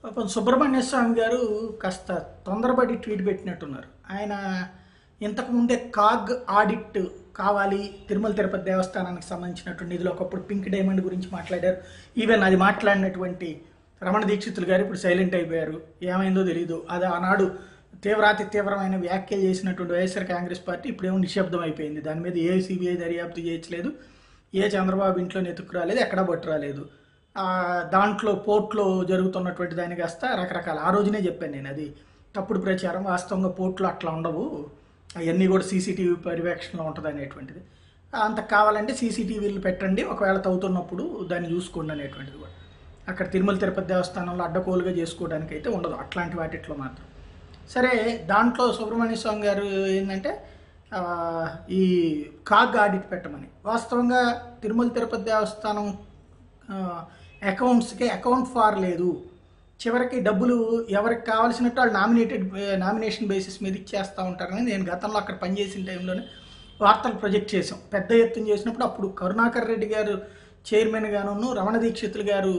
పాపం సుబ్రహ్మణ్య స్వామి గారు కాస్త తొందరపడి ట్వీట్ పెట్టినట్టున్నారు. ఆయన ఇంతకుముందే కాగ్ ఆడిట్ కావాలి తిరుమల తిరుపతి దేవస్థానానికి సంబంధించినటువంటి నిధులు ఒకప్పుడు పింక్ డైమండ్ గురించి మాట్లాడారు. ఈవెన్ అది మాట్లాడినటువంటి రమణ దీక్షితులు గారు ఇప్పుడు సైలెంట్ అయిపోయారు. ఏమైందో తెలియదు. అది ఆనాడు తీవ్రమైన వ్యాఖ్యలు చేసినటువంటి వైఎస్ఆర్ కాంగ్రెస్ పార్టీ ఇప్పుడేమో నిశ్శబ్దం అయిపోయింది. దాని మీద ఏ సిబిఐ దర్యాప్తు చేయట్లేదు, ఏ చంద్రబాబు ఇంట్లో నెతుకు రాలేదు, ఎక్కడా బొట్టు రాలేదు. దాంట్లో పోర్ట్లో జరుగుతున్నటువంటి దాని కాస్త రకరకాల ఆ రోజునే చెప్పాను నేను, అది తప్పుడు ప్రచారం, వాస్తవంగా పోర్ట్లో అట్లా ఉండవు, అవన్నీ కూడా సీసీటీవీ పర్యవేక్షణలో ఉంటుంది అనేటువంటిది. అంత కావాలంటే సీసీటీవీలు పెట్టండి, ఒకవేళ తవ్వుతున్నప్పుడు దాన్ని చూసుకోండి అనేటువంటిది కూడా. అక్కడ తిరుమల తిరుపతి దేవస్థానంలో అడ్డకోలుగా చేసుకోవడానికి అయితే ఉండదు, అట్లాంటి వాటిట్లో మాత్రం. సరే, దాంట్లో సుబ్రహ్మణ్య స్వామి గారు ఏంటంటే ఈ కాగ్ ఆడిట్ పెట్టమని. వాస్తవంగా తిరుమల తిరుపతి దేవస్థానం అకౌంట్స్కి అకౌంట్ ఫార్ లేదు. చివరికి డబ్బులు ఎవరికి కావాల్సినట్టు వాళ్ళు నామినేషన్ బేసిస్ మీద ఇచ్చేస్తూ ఉంటారని నేను గతంలో అక్కడ పనిచేసిన టైంలోనే వార్తలు ప్రొజెక్ట్ చేసాం. పెద్ద ఎత్తున చేసినప్పుడు అప్పుడు కరుణాకర్ రెడ్డి గారు చైర్మన్ గాను, రమణ దీక్షితులు గారు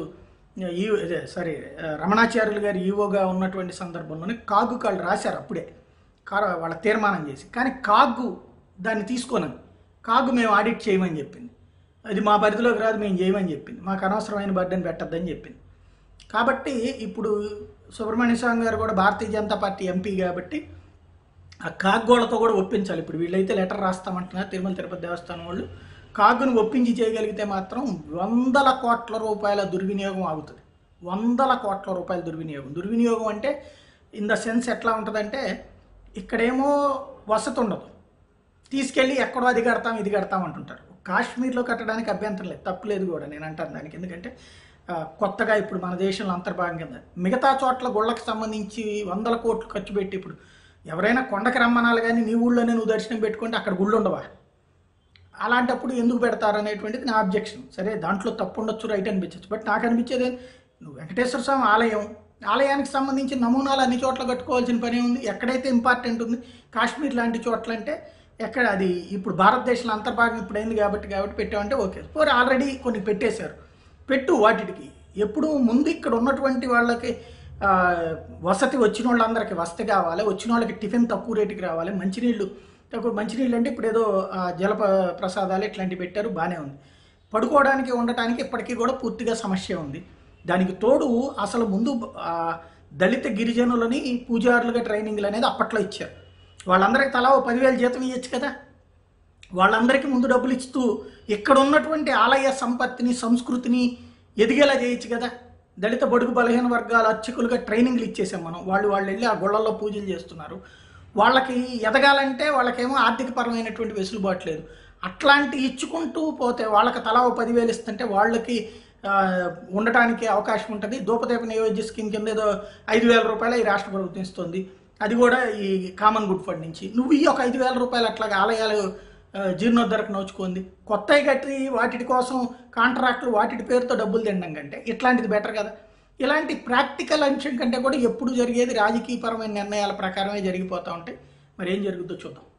రమణాచార్యులు గారు ఈవోగా ఉన్నటువంటి సందర్భంలోనే కాగు వాళ్ళు రాశారు అప్పుడే వాళ్ళ తీర్మానం చేసి. కానీ కాగు దాన్ని తీసుకోనని, కాగు మేము ఆడిట్ చేయమని చెప్పింది. అది మా పరిధిలోకి రాదు, మేము చేయమని చెప్పింది. మాకు అనవసరమైన బర్డెన్ పెట్టద్దని చెప్పింది. కాబట్టి ఇప్పుడు సుబ్రహ్మణ్య స్వామి గారు కూడా భారతీయ జనతా పార్టీ ఎంపీ కాబట్టి ఆ కాగ్గోళ్లతో కూడా ఒప్పించాలి. ఇప్పుడు వీళ్ళైతే లెటర్ రాస్తామంటున్నారు తిరుమల తిరుపతి దేవస్థానం వాళ్ళు. కాగును ఒప్పించి చేయగలిగితే మాత్రం 100 కోట్ల రూపాయల దుర్వినియోగం ఆగుతుంది. 100 కోట్ల రూపాయల దుర్వినియోగం అంటే ఇన్ ద సెన్స్ ఎట్లా ఉంటుందంటే, ఇక్కడేమో వసతి ఉండదు, తీసుకెళ్ళి ఎక్కడో అది కడతాం ఇది కడతాం అంటుంటారు. కాశ్మీర్లో కట్టడానికి అభ్యంతరం లేదు, తప్పు లేదు కూడా నేను అంటాను దానికి. ఎందుకంటే కొత్తగా ఇప్పుడు మన దేశంలో అంతర్భాగం కింద మిగతా చోట్ల గుళ్ళకి సంబంధించి 100 కోట్లు ఖర్చు పెట్టి ఇప్పుడు ఎవరైనా కొండకి రమ్మనాలి, కానీ నీ ఊళ్ళోనే నువ్వు దర్శనం పెట్టుకుంటే అక్కడ గుళ్ళు ఉండవా? అలాంటప్పుడు ఎందుకు పెడతారు అనేటువంటిది నా అబ్జెక్షన్. సరే, దాంట్లో తప్పు ఉండొచ్చు, రైట్ అనిపించవచ్చు. బట్ నాకు అనిపించేది, నువ్వు వెంకటేశ్వర స్వామి ఆలయానికి సంబంధించిన నమూనాలు అన్ని చోట్ల కట్టుకోవాల్సిన పని ఉంది. ఎక్కడైతే ఇంపార్టెంట్ ఉంది, కాశ్మీర్ లాంటి చోట్ల అంటే ఎక్కడ అది ఇప్పుడు భారతదేశంలో అంతర్భాగం ఇప్పుడు అయింది కాబట్టి పెట్టామంటే ఓకే. పోనీ ఆల్రెడీ కొన్ని పెట్టేశారు, పెట్టు వాటికి. ఎప్పుడు ముందు ఇక్కడ ఉన్నటువంటి వాళ్ళకి వసతి, వచ్చిన వాళ్ళందరికీ వసతి కావాలి, వచ్చిన వాళ్ళకి టిఫిన్ తక్కువ రేటుకి రావాలి, మంచినీళ్ళు అంటే ఇప్పుడు ఏదో జల ప్రసాదాలు ఇట్లాంటివి పెట్టారు, బాగానే ఉంది. పడుకోవడానికి ఉండటానికి ఇప్పటికీ కూడా పూర్తిగా సమస్య ఉంది. దానికి తోడు అసలు ముందు దళిత గిరిజనులని పూజారులుగా ట్రైనింగ్లు అనేది అప్పట్లో ఇచ్చారు. వాళ్ళందరికీ తలా 10,000 జీతం ఇవ్వచ్చు కదా. వాళ్ళందరికీ ముందు డబ్బులు ఇస్తూ ఇక్కడ ఉన్నటువంటి ఆలయ సంపత్తిని, సంస్కృతిని ఎదిగేలా చేయొచ్చు కదా. దళిత బడుగు బలహీన వర్గాల అర్చకులుగా ట్రైనింగ్లు ఇచ్చేసాం మనం. వాళ్ళు వెళ్ళి ఆ గుళ్ళల్లో పూజలు చేస్తున్నారు. వాళ్ళకి ఎదగాలంటే వాళ్ళకేమో ఆర్థికపరమైనటువంటి వెసులుబాటు లేదు. అట్లాంటి ఇచ్చుకుంటూ పోతే వాళ్ళకి తలా 10,000 ఇస్తుంటే వాళ్ళకి ఉండటానికి అవకాశం ఉంటుంది. దూపదీప నియోజక స్కీమ్ కింద ఏదో 5,000 రూపాయలు ఈ రాష్ట్ర ప్రభుత్వం ఇస్తుంది, అది కూడా ఈ కామన్ గుడ్ ఫండ్ నుంచి. నువ్వు ఈ ఒక 5,000 రూపాయలు అట్లాగా ఆలయాలు జీర్ణోద్ధరకు నోచుకుంది. కొత్తవి కట్టి వాటి కోసం కాంట్రాక్టులు వాటి పేరుతో డబ్బులు తినడం కంటే ఇట్లాంటిది బెటర్ కదా. ఇలాంటి ప్రాక్టికల్ అంశం కంటే కూడా ఎప్పుడు జరిగేది రాజకీయపరమైన నిర్ణయాల ప్రకారమే జరిగిపోతూ ఉంటాయి. మరి ఏం జరుగుతుందో చూద్దాం.